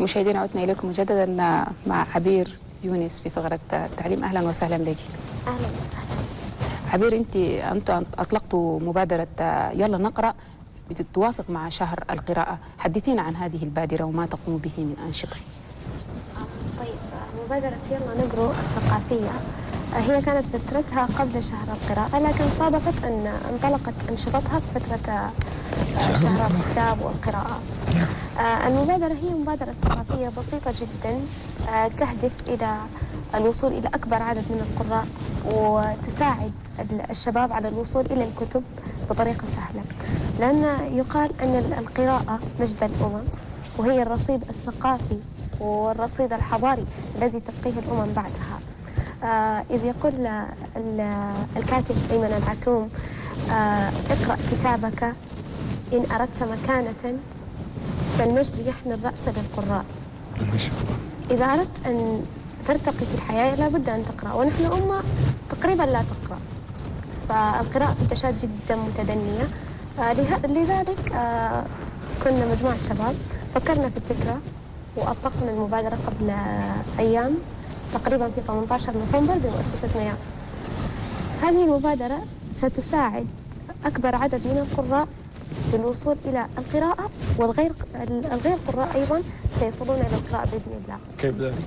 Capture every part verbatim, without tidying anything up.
مشاهدينا عدنا إليكم مجددا مع عبير يونس في فقرة التعليم. أهلا وسهلا بك. أهلا وسهلا. عبير، أنت أنتم أطلقتوا مبادرة يلا نقرأ بتتوافق مع شهر القراءة. حدثينا عن هذه البادرة وما تقوم به من أنشطة. طيب، مبادرة يلا نقرأ الثقافية هي كانت فترتها قبل شهر القراءة، لكن صادفت أن انطلقت أنشطتها في فترة شهر الكتاب والقراءة. المبادرة هي مبادرة ثقافية بسيطة جدا تهدف إلى الوصول إلى أكبر عدد من القراء، وتساعد الشباب على الوصول إلى الكتب بطريقة سهلة، لأن يقال أن القراءة مجد الأمم، وهي الرصيد الثقافي والرصيد الحضاري الذي تبقيه الأمم بعدها. آه إذ يقول الكاتب أيمن العتوم: آه اقرأ كتابك إن أردت مكانة، فالمجد يحمل الرأس للقراء. ما شاء الله. إذا أردت أن ترتقي في الحياة لابد أن تقرأ، ونحن أمة تقريبا لا تقرأ، فالقراءة في تشاد جدا متدنية. آه لذلك آه كنا مجموعة شباب فكرنا في الفكرة وأطلقنا المبادرة قبل أيام، تقريبا في ثمانية عشر نوفمبر بمؤسسة مياه. هذه المبادرة ستساعد أكبر عدد من القراء بالوصول إلى القراءة، والغير الغير قراء أيضا سيصلون إلى القراءة بإذن الله. كيف ذلك؟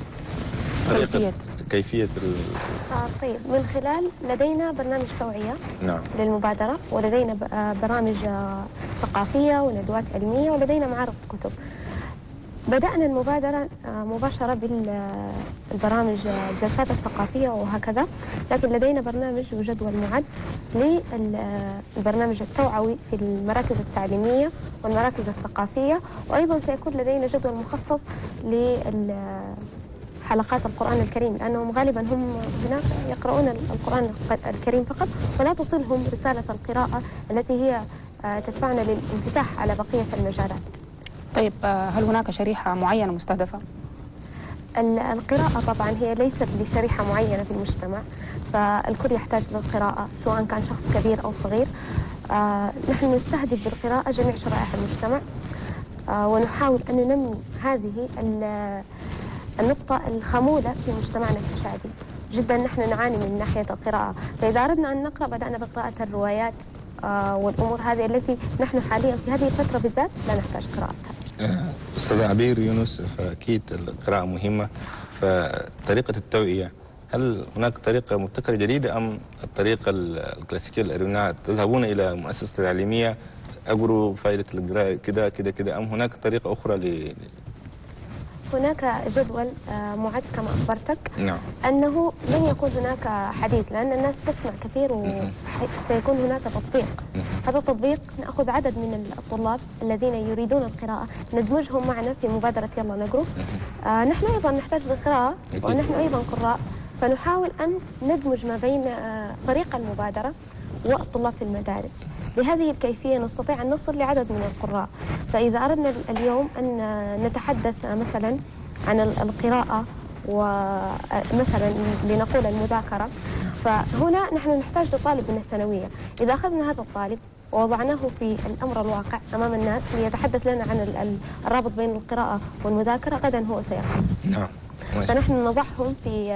كيفية كيفية ال... آه طيب، من خلال لدينا برنامج توعية نعم. للمبادرة، ولدينا برامج ثقافية وندوات علمية، ولدينا معارض كتب. بدأنا المبادرة مباشرة بالبرامج الجلسات الثقافية وهكذا، لكن لدينا برنامج وجدول معد للبرنامج التوعوي في المراكز التعليمية والمراكز الثقافية، وأيضا سيكون لدينا جدول مخصص لحلقات القرآن الكريم، لأنهم غالبا هم هناك يقرؤون القرآن الكريم فقط، ولا تصلهم رسالة القراءة التي هي تدفعنا للانفتاح على بقية المجالات. طيب، هل هناك شريحة معينة مستهدفة؟ القراءة طبعا هي ليست لشريحة معينة في المجتمع، فالكل يحتاج للقراءة سواء كان شخص كبير أو صغير. آه نحن نستهدف بالقراءة جميع شرائح المجتمع، آه ونحاول أن ننمي هذه النقطة الخمولة في مجتمعنا التشادي. جدا نحن نعاني من ناحية القراءة، فإذا أردنا أن نقرأ بدأنا بقراءة الروايات آه والأمور هذه التي نحن حاليا في هذه الفترة بالذات لا نحتاج قراءتها. أستاذ عبير يونس، فأكيد القراءة مهمة، فطريقة التوعية هل هناك طريقة مبتكرة جديدة أم الطريقة الكلاسيكية اللي قريناها تذهبون إلى مؤسسة تعليمية أقروا فائدة القراءة كده كده كده، أم هناك طريقة أخرى ل... هناك جدول معد كما أخبرتك. نعم. أنه لن يكون هناك حديث، لأن الناس تسمع كثير وسيكون هناك تطبيق. هذا التطبيق نأخذ عدد من الطلاب الذين يريدون القراءة ندمجهم معنا في مبادرة يلا نقرأ. آه نحن أيضا نحتاج للقراءة ونحن أيضا قراء، فنحاول أن ندمج ما بين آه طريق المبادرة والطلاب في المدارس. بهذه الكيفية نستطيع أن نصل لعدد من القراء. فإذا أردنا اليوم أن نتحدث مثلا عن القراءة ومثلا لنقول المذاكرة، فهنا نحن نحتاج لطالب من الثانوية. إذا أخذنا هذا الطالب ووضعناه في الأمر الواقع أمام الناس ليتحدث لنا عن الرابط بين القراءة والمذاكرة، غدا هو سيفهم. نعم. فنحن نضعهم في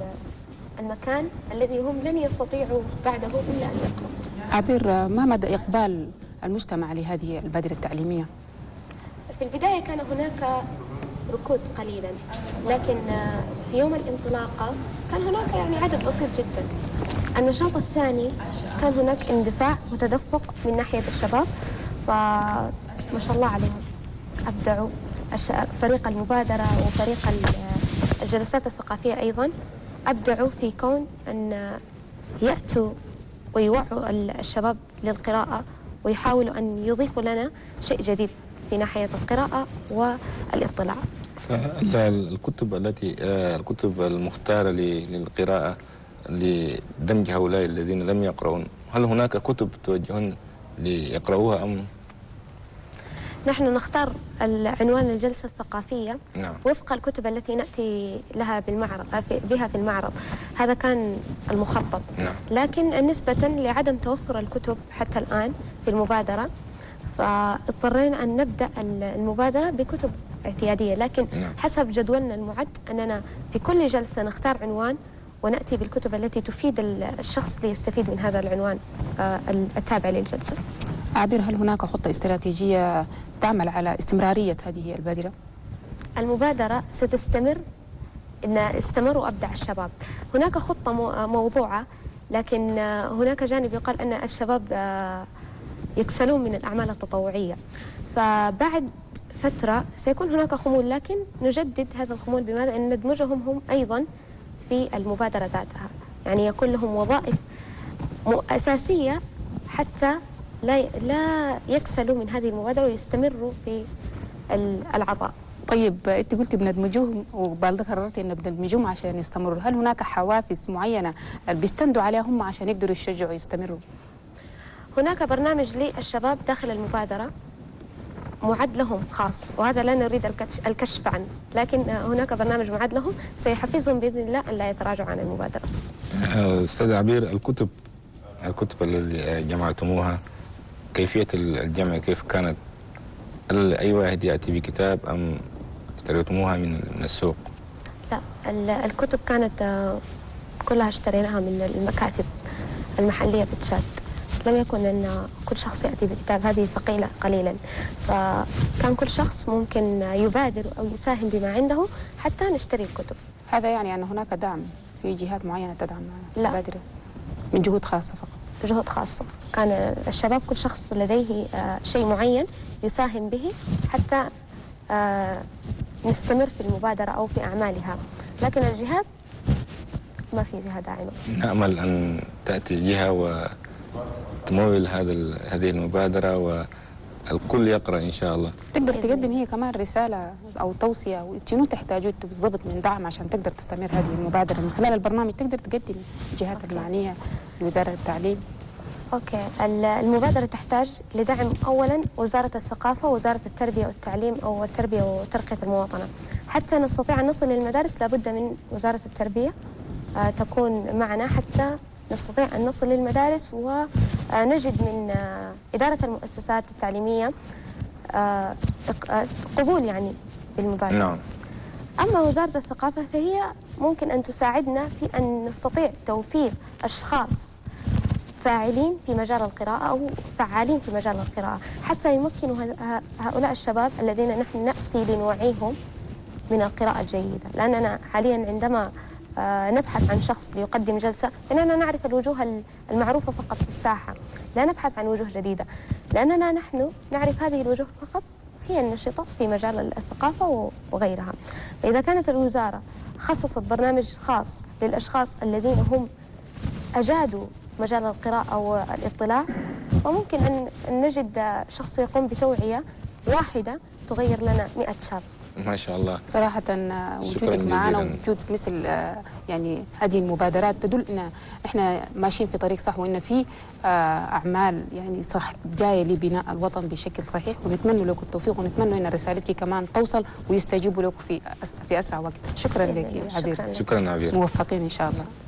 المكان الذي هم لن يستطيعوا بعده إلا أن يقرأوا. عبير، ما مدى إقبال المجتمع لهذه البادرة التعليمية؟ في البداية كان هناك ركود قليلا، لكن في يوم الانطلاقة كان هناك يعني عدد بسيط جدا. النشاط الثاني كان هناك اندفاع وتدفق من ناحية الشباب، فما شاء الله عليهم أبدعوا. فريق المبادرة وفريق الجلسات الثقافية أيضا أبدعوا في كون أن يأتوا ويوعوا الشباب للقراءة، ويحاولوا أن يضيفوا لنا شيء جديد في ناحية القراءة والاطلاع. فالكتب التي الكتب المختارة للقراءة لدمج هؤلاء الذين لم يقرؤون، هل هناك كتب توجهون ليقرؤوها أم؟ نحن نختار العنوان الجلسة الثقافية. نعم. وفق الكتب التي نأتي لها بالمعرض بها في المعرض، هذا كان المخطط. نعم. لكن نسبة لعدم توفر الكتب حتى الآن في المبادرة، فاضطرينا أن نبدأ المبادرة بكتب اعتيادية، لكن حسب جدولنا المعد أننا في كل جلسة نختار عنوان ونأتي بالكتب التي تفيد الشخص ليستفيد من هذا العنوان التابع للجلسة. عبير، هل هناك خطة استراتيجية تعمل على استمرارية هذه البادرة؟ المبادرة ستستمر إن استمروا أبدع الشباب. هناك خطة موضوعة، لكن هناك جانب يقال أن الشباب يكسلون من الأعمال التطوعية، فبعد فترة سيكون هناك خمول، لكن نجدد هذا الخمول بماذا؟ أن ندمجهم هم أيضا في المبادرة ذاتها، يعني يكون لهم وظائف أساسية حتى لا لا يكسلوا من هذه المبادرة ويستمروا في العطاء. طيب انت قلت بندمجوهم وبعد قررتي ان بندمجوهم عشان يستمروا، هل هناك حوافز معينه بيستندوا عليها هم عشان يقدروا يشجعوا يستمروا؟ هناك برنامج للشباب داخل المبادره معد لهم خاص، وهذا لا نريد الكشف عنه، لكن هناك برنامج معد لهم سيحفزهم باذن الله ان لا يتراجعوا عن المبادره. استاذ عبير، الكتب الكتب التي جمعتموها كيفيه الجمع كيف كانت؟ هل اي واحد ياتي بكتاب ام اشتريتموها من السوق؟ لا، الكتب كانت كلها اشتريناها من المكاتب المحلية في تشاد. لم يكن أن كل شخص يأتي بكتاب، هذه ثقيلة قليلا، فكان كل شخص ممكن يبادر أو يساهم بما عنده حتى نشتري الكتب. هذا يعني أن هناك دعم في جهات معينة تدعم المبادرة؟ من جهود خاصة فقط؟ جهود خاصة، كان الشباب كل شخص لديه شيء معين يساهم به حتى نستمر في المبادرة أو في أعمالها، لكن الجهات ما في جهة داعمة. نأمل أن تأتي جهة وتمول هذا هذه المبادرة والكل يقرأ إن شاء الله. تقدر تقدم هي كمان رسالة أو توصية شنو تحتاجوا بالضبط من دعم عشان تقدر تستمر هذه المبادرة من خلال البرنامج؟ تقدر تقدم الجهات المعنية لوزارة التعليم. أوكي، المبادرة تحتاج لدعم أولا وزارة الثقافة ووزارة التربية والتعليم أو التربية وترقية المواطنة. حتى نستطيع أن نصل للمدارس لابد من وزارة التربية آه تكون معنا حتى نستطيع أن نصل للمدارس، ونجد من آه إدارة المؤسسات التعليمية آه قبول يعني بالمبادرة. نعم. أما وزارة الثقافة فهي ممكن أن تساعدنا في أن نستطيع توفير أشخاص فاعلين في مجال القراءة أو فعالين في مجال القراءة حتى يمكنوا هؤلاء الشباب الذين نحن نأتي لنوعيهم من القراءة الجيدة. لأننا حاليا عندما نبحث عن شخص ليقدم جلسة فإننا نعرف الوجوه المعروفة فقط في الساحة، لا نبحث عن وجوه جديدة، لأننا نحن نعرف هذه الوجوه فقط هي النشطة في مجال الثقافة وغيرها. فإذا كانت الوزارة خصصت برنامج خاص للأشخاص الذين هم أجادوا مجال القراءة والاطلاع، وممكن أن نجد شخص يقوم بتوعية واحدة تغير لنا مئة شاب. ما شاء الله. صراحة وجودك معنا ووجود مثل يعني هذه المبادرات تدل ان احنا ماشيين في طريق صح، وان في اعمال يعني صح جايه لبناء الوطن بشكل صحيح، ونتمنى لكم التوفيق، ونتمنى ان رسالتك كمان توصل ويستجيبوا لكم في في اسرع وقت. شكرا لك عبير. شكرا عبير. موفقين ان شاء الله.